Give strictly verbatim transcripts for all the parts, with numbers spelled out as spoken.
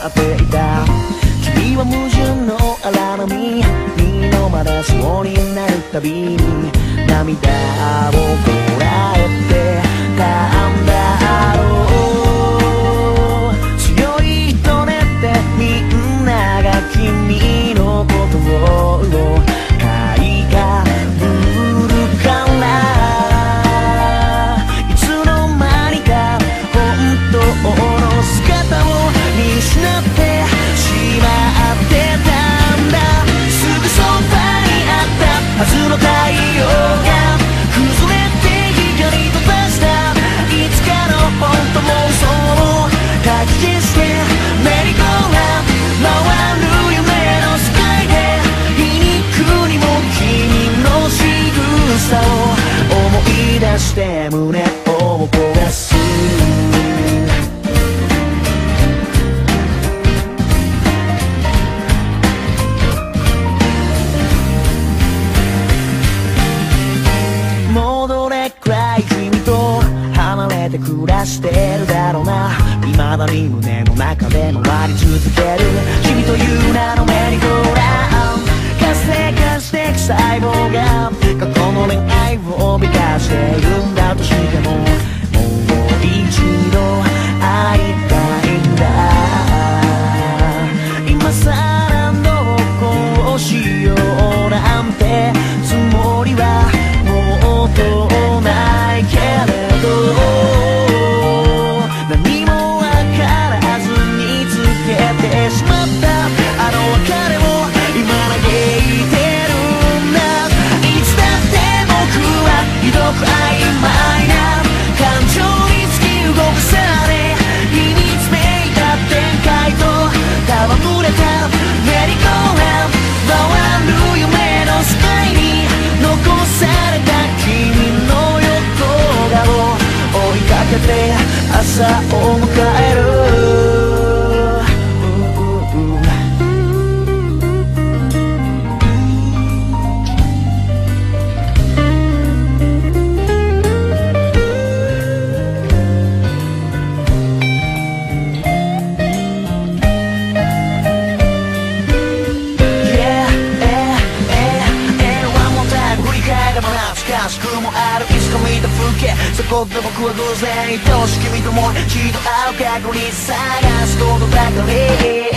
っていた。君は矛盾の荒波に飲まれそうになるたびに涙をこらえてたんだろう。強いとねってみんなが君のことを買いかぶるから、いつの間にか本当の姿を見失ってしまってたんだ。すぐそばにあったはずの太陽が崩れて光飛ばした、いつかの本当妄想をかき消してメリーゴーランド回る夢の世界で皮肉にも君の仕草を思い出して胸を焦がす。戻れくらい君と離れて暮らしてるだろうな。未だに胸の中で回り続ける君という名のメリーゴーラウンド、活性化していく細胞が過去の恋愛を美化しているんだとしても、もう一度会いたいんだ。今さらどうこうしようなんてつもりはもうとないけれど、何もわからずにつけてしまったあの別れを今嘆いてるんだ。いつだって僕はひどく曖昧な感情に突き動かされ、秘密めいた展開と戯れたメリーゴーラウンド回る夢の世界に残された君の横顔追いかけて朝を迎える。しくもあるいつか見た風景、そこで僕は偶然愛おし君ともう一度会う過去に探すことばかり。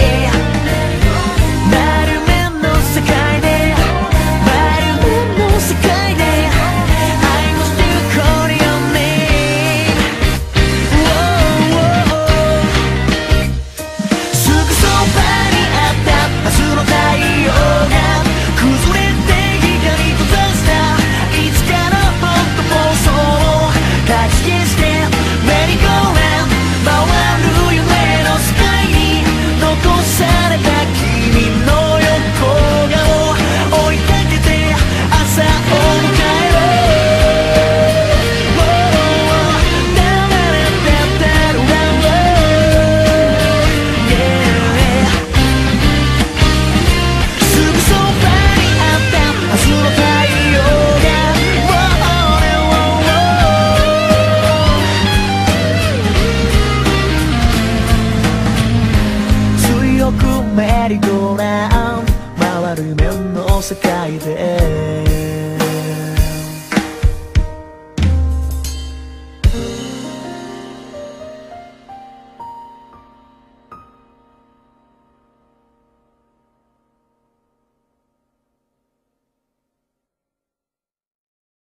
丸面の世界で丸面の世界で I will still call your name、 すぐそばにあったはずの太陽が崩れて光閉ざした、いつかの本当妄想をかき消してメリーゴーラウンド回る夢の世界に残された君の横顔追いかけて朝を迎えろ。すぐそばにあったはずの太陽が強くメリーゴーラウンド回る夢の世界で